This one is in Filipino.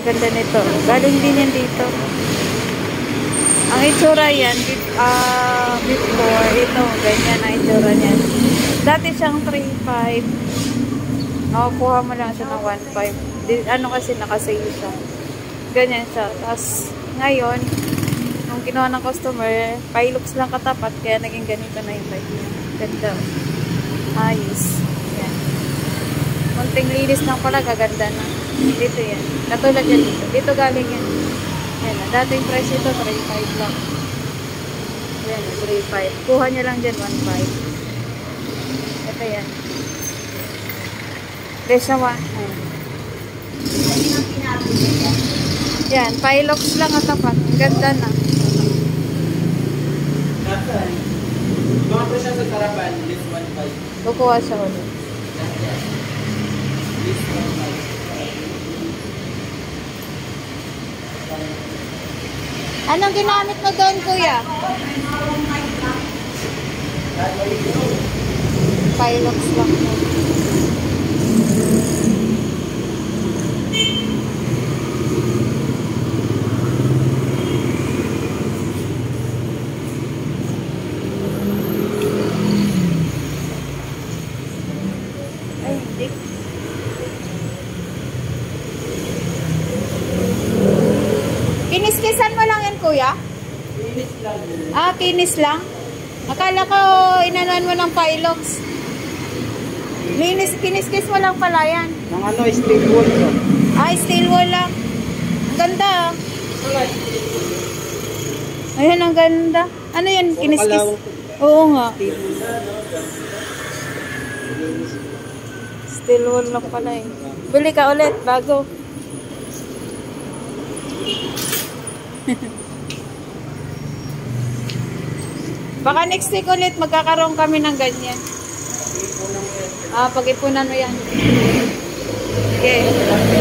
Ganda nito. Galing din yan dito. Ang itsura yan, before, ito, ganyan ang itsura niyan. Dati siyang 3.5. Nakukuha mo lang siya ng 1.5. Ano kasi nakasale siya. Ganyan siya. Tapos, ngayon, nung kinuha ng customer, Pilux lang katapat, kaya naging ganito na yung bike niya. Ganda. Ayos. Yan. Konting linis lang pala, gaganda na. Dito yan. Katulad yan dito. Dito galing yan. Yan. Dating price ito, 3.5 lang. Yan, 3.5. Kuha niya lang dyan, 1.5. Ito yan. Presya 1. Yan, Pilux lang at tapat. Ang ganda na. Mga presya sa Caravan, list 1.5. Kukuha siya ulit. List 1.5. Anong ginamit mo doon, kuya? Pilux lang. Ay, hindi. Kiniskisan mo lang yan, kuya? Kinis lang. Ah, kinis lang? Akala ko inanuan mo ng Pilux. Kiniskis mo lang pala yan. Ng ano, steel wool to. Ah, steel wool lang. Ang ganda. Ayan, ang ganda. Ano yan? Kiniskis? Oo nga. Steel wool lang pala eh. Bili ka ulit, bago. Baka next week ulit magkakaroon kami ng ganyan. Ah, pag-ipunan mo yan. Okay.